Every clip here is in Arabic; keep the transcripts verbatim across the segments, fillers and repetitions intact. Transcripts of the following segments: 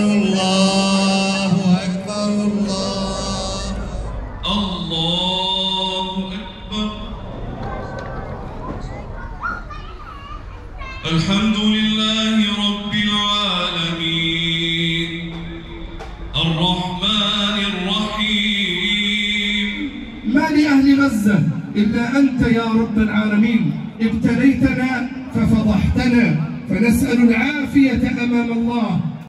الله أكبر الله الله أكبر. الحمد لله رب العالمين الرحمن الرحيم. ما لأهل غزة إلا أنت يا رب العالمين، ابتليتنا ففضحتنا، فنسأل العافية أمام الله.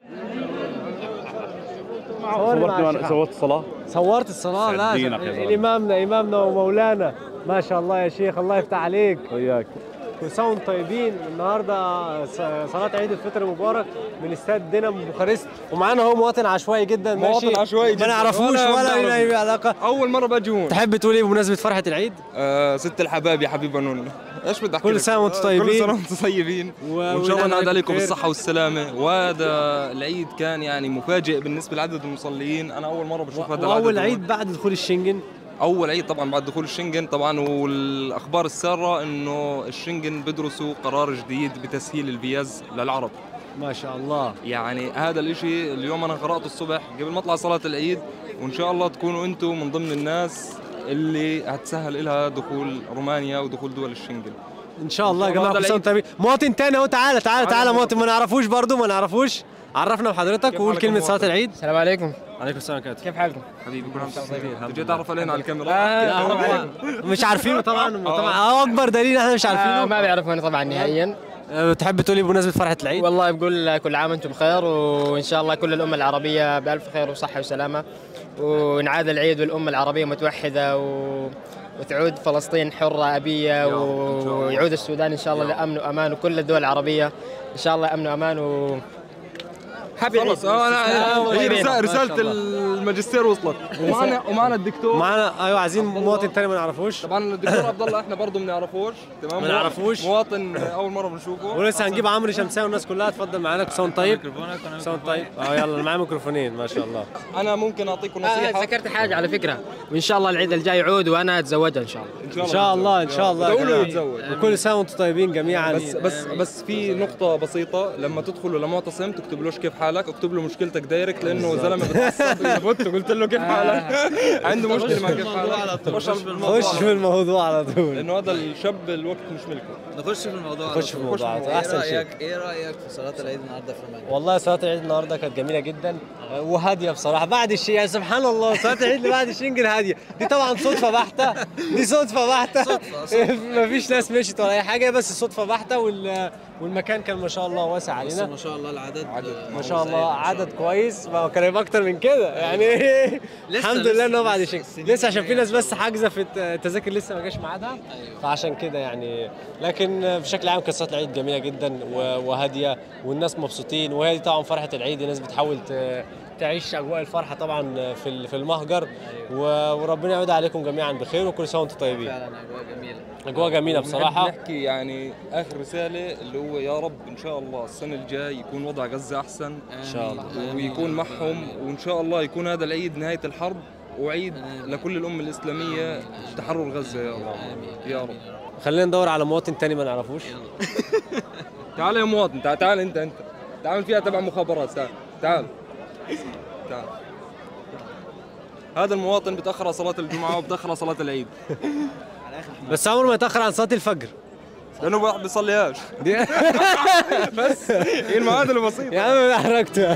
صورت صورت الصلاة؟ صورت الصلاة. لا إمامنا إمامنا ومولانا ما شاء الله يا شيخ، الله يفتح عليك وياك. كل سنة وانتم طيبين. النهارده صلاة عيد الفطر المبارك من استاد دينامو بوخارست، ومعانا هو مواطن عشوائي جدا ماشي، مواطن عشوائي جدا ما نعرفوش ولا لنا أي علاقة. أول مرة باجي هون. تحب تقول إيه بمناسبة فرحة العيد؟ آه ست الحباب يا حبيبة نونا. ايش بدي احكي؟ كل سنة وانتم طيبين. كل سنة وانتم طيبين و... وان شاء الله نعود عليكم بالصحة والسلامة. وهذا العيد كان يعني مفاجئ بالنسبة لعدد المصلين، أنا أول مرة بشوف هذا العدد. أول عيد بعد دخول الشنغن. أول عيد طبعا بعد دخول الشنغن طبعا، والأخبار السارة إنه الشنغن بدرسوا قرار جديد بتسهيل الفيز للعرب. ما شاء الله. يعني هذا الإشي اليوم أنا قرأته الصبح قبل ما أطلع صلاة العيد، وإن شاء الله تكونوا أنتم من ضمن الناس اللي هتسهل لها دخول رومانيا ودخول دول الشنغن ان شاء الله. يا جماعه كل سنه وانتم طيبين. مواطن تاني اهو، تعالى تعالى تعالى مواطن ما نعرفوش برضه ما نعرفوش، عرفنا بحضرتك وقول كلمه صلاه العيد. السلام عليكم. وعليكم السلام ورحمه الله. كيف حالكم؟ حبيبي كل عام وانتم طيبين. تجي تعرف علينا على الكاميرا؟ آه مش عارفينه طبعا. طبعا اه اكبر دليل احنا مش عارفينه. آه ما بيعرفوني طبعا نهائيا. بتحب تقولي بمناسبه فرحه العيد؟ والله بقول كل عام وانتم بخير، وان شاء الله كل الامه العربيه بالف خير وصحه وسلامه، ونعاد العيد والامه العربيه متوحده و... وتعود فلسطين حرة أبية، ويعود السودان إن شاء الله لأمن وأمان، وكل الدول العربية إن شاء الله أمن وأمان و خلص هي رسالة الماجستير وصلت. ومعنا ومعنا الدكتور معنا. ايوه عايزين مواطن ثاني ما نعرفوش. طبعا الدكتور عبد الله احنا برضه ما بنعرفوش. تمام ما نعرفوش، مواطن اول مره بنشوفه، ولسه هنجيب عمرو شمساوي والناس كلها. اتفضل معانا. كل سنه طيب. سنه طيب. اه يلا معاه ميكروفونين ما شاء الله. انا ممكن اعطيكم نصيحه. آه ذكرت حاجه على فكره، وان شاء الله العيد الجاي يعود وانا اتزوجها ان شاء الله. ان شاء الله ان شاء الله دولوا يتزوج. وكل سنه وانتم طيبين جميعا. بس بس بس في نقطه بسيطه، لما تدخلوا لمعتصم تكتبلوش كيف حالك، اكتب له مشكلتك دايركت، لانه زلمه بتعصب. فوت قلت له كيف حالك، عنده مشكله مع كيف حالك. خش في الموضوع على طول، لانه هذا الشاب الوقت مش ملكه. نخش في الموضوع. نخش في الموضوع احسن شيء. ايه رايك ايه رايك في صلاه العيد النهارده في رومانيا؟ والله صلاه العيد النهارده كانت جميله جدا وهاديه بصراحه. بعد الشيء يعني سبحان الله صلاه العيد اللي بعد الشنجن هاديه. دي طبعا صدفه بحته، دي صدفه بحته. صدفه ما فيش ناس مشيت ولا اي حاجه، بس صدفه بحته. وال والمكان كان ما شاء الله واسع علينا. ما شاء الله العدد ما شاء الله عدد كويس. ما كان يبقى اكتر من كده يعني. الحمد لله انه بعد شيء لسه، عشان في ناس بس حاجزه في التذاكر لسه ما جاش ميعادها. فعشان كده يعني، لكن بشكل عام كانت صلاه العيد جميله جدا وهاديه والناس مبسوطين. وهي دي طبعا فرحه العيد، الناس بتحاول تعيش اجواء الفرحه طبعا في في المهجر. وربنا يعود عليكم جميعا بخير وكل سنه وانتم طيبين. فعلا اجواء جميله، اجواء جميله بصراحه. نحكي يعني اخر رساله اللي هو يا رب ان شاء الله السنه الجاي يكون وضع غزه احسن ان شاء الله، ويكون معهم، وان شاء الله يكون هذا العيد نهايه الحرب وعيد لكل الامه الاسلاميه تحرر غزه يا رب يا رب. خلينا ندور على مواطن تاني ما نعرفوش. تعال يا مواطن، تعال تعال انت انت تعال فيها تبع مخابرات. تعال تعال تعال. هذا المواطن بتاخر على صلاه الجمعه وبتاخر على صلاه العيد، بس عمره ما يتاخر عن صلاه الفجر لانه ما بيصليهاش. بس هي المعادله بسيطه يا عم. حركته.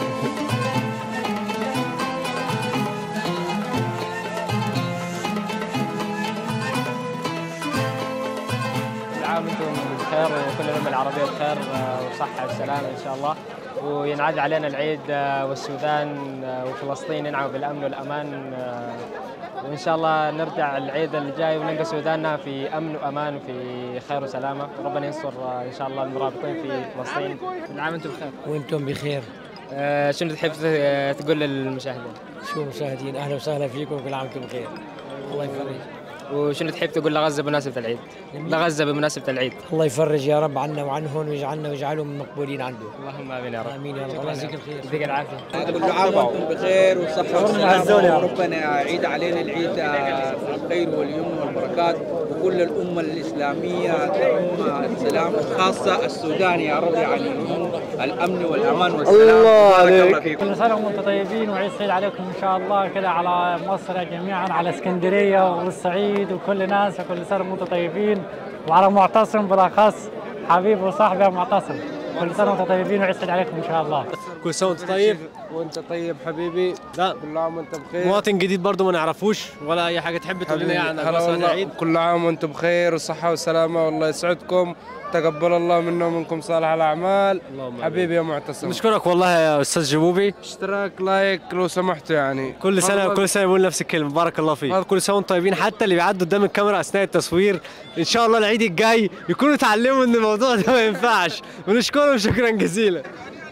عام وانتم بخير وكل الامه العربيه بخير وصحه وسلامه ان شاء الله، وينعاد علينا العيد والسودان وفلسطين ينعموا بالامن والامان، وان شاء الله نرجع العيد اللي جاي ونلقى سوداننا في امن وامان وفي خير وسلامه، وربنا ينصر ان شاء الله المرابطين في فلسطين. كل عام وانتم بخير. وانتم بخير. آه شنو تحب تقول للمشاهدين؟ شو مشاهدين، اهلا وسهلا فيكم وكل عام وانتم بخير. الله يفرج. وشنو تحب تقول لغزة بمناسبة العيد؟ لغزة بمناسبة العيد. الله يفرج يا رب عنا وعنهم ويجعلنا ويجعلهم مقبولين عنده. اللهم امين يا رب. امين يا رب. الله يجزيك الخير. يديك العافية. كل عام وانتم بخير وصحة وسلامة وربنا يعيد علينا العيد بالخير واليمن والبركات وكل الأمة الإسلامية تعم السلام خاصة السودان يا رب يعني الأمن والأمان والسلام. الله عليك. كل سنة وانتم طيبين وعيد سعيد عليكم إن شاء الله كده على مصر جميعا على اسكندرية والصعيد وكل ناس وكل سنة وانتم طيبين وعلى معتصم بالأخص حبيبي وصاحبي معتصم كل سنة وانتم طيبين وعيد سعيد عليكم إن شاء الله. كل سنة وانت طيب. وانت طيب حبيبي. لا كل عام وانت بخير. مواطن جديد برضه ما نعرفوش ولا أي حاجة تحب تقول لنا يعني هلا والله. كل عام وانتم بخير وصحة وسلامة والله يسعدكم. تقبل الله منا ومنكم صالح الأعمال. حبيبي يا معتصم. نشكرك والله يا أستاذ جبوبي. اشتراك لايك لو سمحتوا يعني. كل سنة كل سنة بقول نفس الكلمة بارك الله فيك. كل سنة وانتم طيبين حتى اللي بيعدوا قدام الكاميرا أثناء التصوير إن شاء الله العيد الجاي يكونوا اتعلموا إن الموضوع ده ما ينفعش ونشكرهم شكرا جزيلا.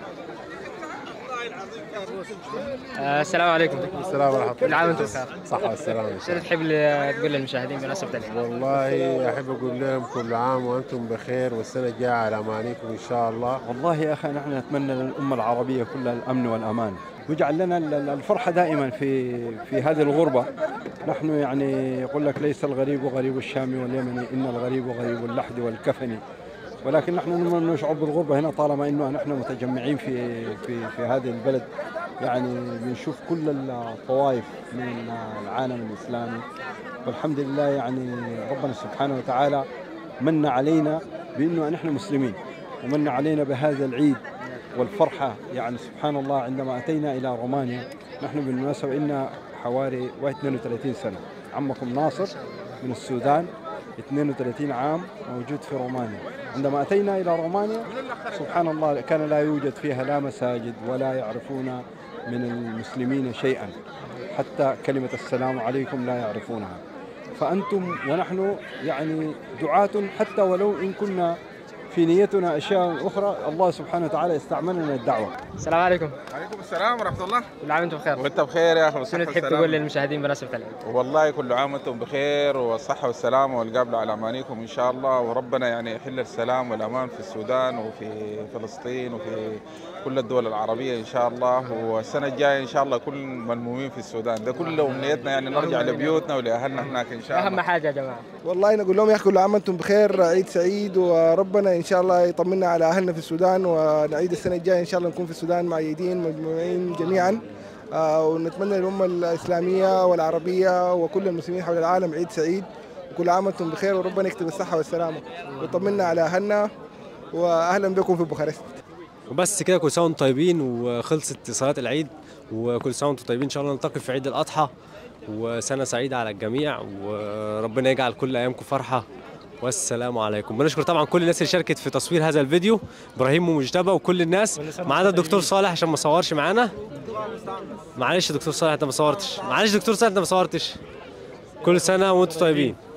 آه السلام عليكم. السلام ورحمة الله. كل عام وانتم بخير. صحة والسلامة. شنو تحب تقول للمشاهدين بمناسبة العيد؟ والله أحب أقول لهم كل عام وأنتم بخير والسنة الجاية على أمانيكم إن شاء الله. والله يا أخي نحن نتمنى للأمة العربية كلها الأمن والأمان ويجعل لنا الفرحة دائما في في هذه الغربة. نحن يعني يقول لك ليس الغريب غريب الشام واليمن إن الغريب غريب اللحد والكفن، ولكن نحن نشعر بالغربة هنا طالما إنه نحن متجمعين في في في هذه البلد. يعني بنشوف كل الطوائف من العالم الإسلامي والحمد لله يعني ربنا سبحانه وتعالى من علينا بأنه نحن مسلمين ومن علينا بهذا العيد والفرحة. يعني سبحان الله عندما أتينا إلى رومانيا نحن بالمناسبة إن حوالي اثنين وثلاثين سنة. عمكم ناصر من السودان اثنين وثلاثين عام موجود في رومانيا. عندما أتينا إلى رومانيا سبحان الله كان لا يوجد فيها لا مساجد ولا يعرفون من المسلمين شيئا، حتى كلمة السلام عليكم لا يعرفونها. فأنتم ونحن يعني دعاة حتى ولو إن كنا في نيتنا أشياء أخرى الله سبحانه وتعالى استعملنا الدعوة. السلام عليكم. وعليكم السلام ورحمة الله. كل عام وانتم بخير. وانت بخير يا أخي. شنو تحب تقول للمشاهدين بمناسبة العيد؟ والله كل عام وانتم بخير والصحة والسلامة والقابلة على أمانيكم إن شاء الله، وربنا يعني يحل السلام والأمان في السودان وفي فلسطين وفي كل الدول العربية إن شاء الله، والسنة الجاية إن شاء الله كل ملمومين في السودان. ده كل أمنيتنا يعني نرجع لبيوتنا ولأهلنا هناك إن شاء الله. أهم حاجة يا جماعة. والله نقول لهم يا أخي كل عام وانتم بخير، عيد سعيد وربنا إن شاء الله يطمنا على أهلنا في السودان، ونعيد السنة الجاية إن شاء الله نكون في السودان معيدين مجموعين جميعا. آه ونتمنى للأمة الإسلامية والعربية وكل المسلمين حول العالم عيد سعيد وكل عام وانتم بخير، وربنا يكتب الصحة والسلامة ويطمنا على أهلنا، وأهلا بكم في بوخارست. وبس كده كل سنة وانتم طيبين وخلصت صلاة العيد، وكل سنة وانتم طيبين إن شاء الله نلتقي في عيد الأضحى، وسنة سعيدة على الجميع وربنا يجعل كل أيامكم فرحة. والسلام عليكم. بنشكر طبعا كل الناس اللي شاركت في تصوير هذا الفيديو، ابراهيم ومجتبى وكل الناس، ما عدا الدكتور صالح عشان ما صورش معانا. معلش دكتور صالح انت ما صورتش، معلش دكتور صالح انت ما صورتش. كل سنة وانتم طيبين.